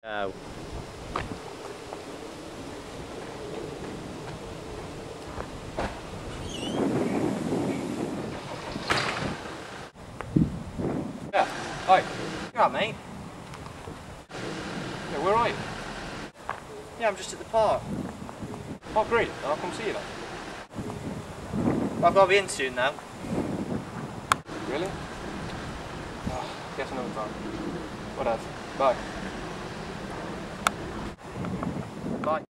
No. Yeah, hi. You alright, mate? Yeah, where are you? Yeah, I'm just at the park. Oh, great. I'll come see you then. But I've got to be in soon now. Really? Oh, guess another time. Whatever. Bye. Bye.